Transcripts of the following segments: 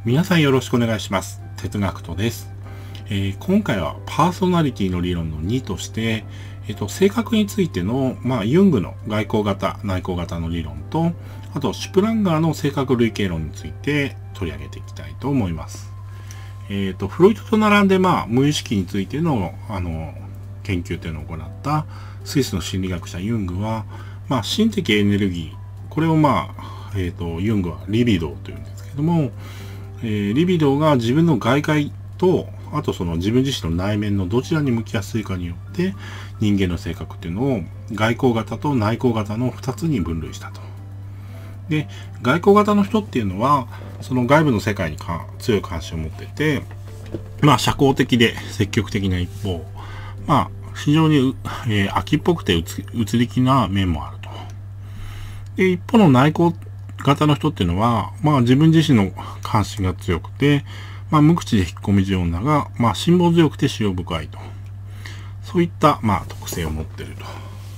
皆さんよろしくお願いします。哲学とです。今回はパーソナリティの理論の2として、性格についての、ユングの外交型、内向型の理論と、あとシュプランガーの性格類型論について取り上げていきたいと思います。フロイトと並んで、無意識についての、研究というのを行ったスイスの心理学者ユングは、心的エネルギー、これをユングはリビドーというんですけども、リビドーが自分の外界と、あとその自分自身の内面のどちらに向きやすいかによって、人間の性格っていうのを外向型と内向型の2つに分類したと。で、外向型の人っていうのは、その外部の世界に強い関心を持ってて、社交的で積極的な一方、非常に、秋っぽくて移り気な面もあると。で、一方の内向型の人っていうのは、自分自身の関心が強くて、無口で引っ込み思案だが、辛抱強くて思慮深いと。そういった、特性を持っていると。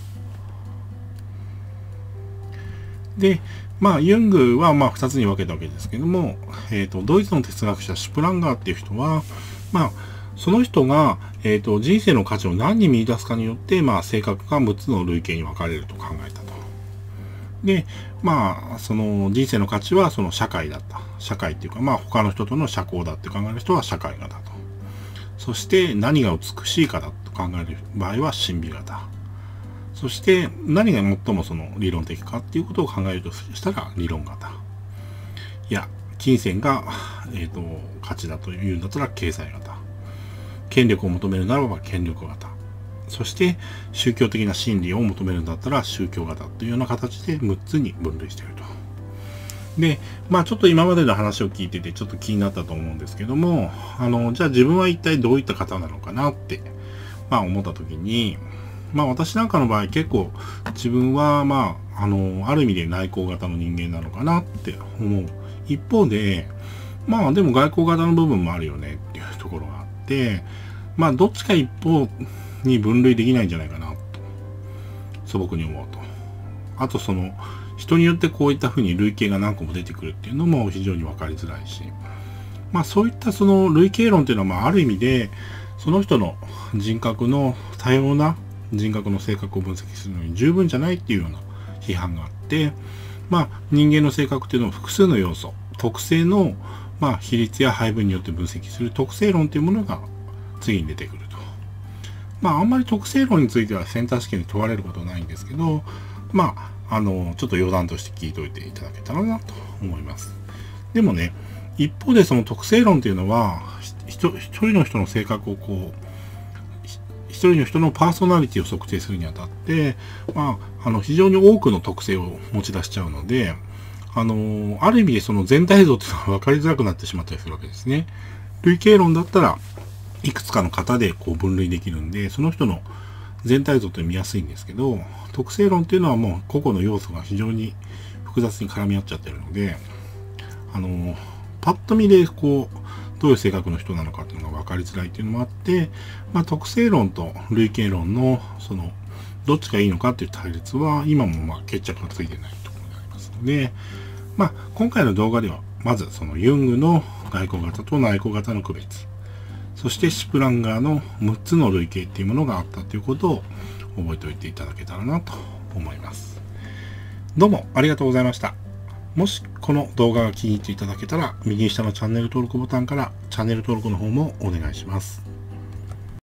で、ユングは、2つに分けたわけですけども、ドイツの哲学者シュプランガーっていう人は、その人が、人生の価値を何に見出すかによって、性格が6つの類型に分かれると考えたと。で、その人生の価値はその社会だった。社会っていうか、他の人との社交だって考える人は社会型と。そして何が美しいかだと考える場合は神秘型。そして何が最もその理論的かっていうことを考えるとしたら理論型。いや、金銭が、価値だというんだったら経済型。権力を求めるならば権力型。そして宗教的な真理を求めるんだったら宗教型というような形で6つに分類していると。で、ちょっと今までの話を聞いててちょっと気になったと思うんですけども、じゃあ自分は一体どういった方なのかなって、思った時に、私なんかの場合結構自分はある意味で内向型の人間なのかなって思う。一方で、でも外向型の部分もあるよねっていうところがあって、どっちか一方に分類できないんじゃないかなと素朴に思うと。あとその人によってこういった風に類型が何個も出てくるっていうのも非常に分かりづらいし、そういったその類型論っていうのはある意味でその人の人格の多様な人格の性格を分析するのに十分じゃないっていうような批判があって、人間の性格っていうのを複数の要素、特性の比率や配分によって分析する特性論というものが次に出てくると。あんまり特性論についてはセンター試験に問われることはないんですけど、ちょっと余談として聞いておいていただけたらなと思います。でもね、一方でその特性論というのは、一人の人の性格を一人の人のパーソナリティを測定するにあたって、非常に多くの特性を持ち出しちゃうので、ある意味でその全体像というのは分かりづらくなってしまったりするわけですね。類型論だったら、いくつかの型で分類できるんで、その人の全体像って見やすいんですけど、特性論っていうのはもう個々の要素が非常に複雑に絡み合っちゃってるので、パッと見でどういう性格の人なのかっていうのが分かりづらいっていうのもあって、特性論と類型論のどっちがいいのかっていう対立は今も決着がついてないところになりますので、今回の動画ではまずそのユングの外向型と内向型の区別、そしてシュプランガーの6つの類型っていうものがあったということを覚えておいていただけたらなと思います。どうもありがとうございました。もしこの動画が気に入っていただけたら、右下のチャンネル登録ボタンからチャンネル登録の方もお願いします。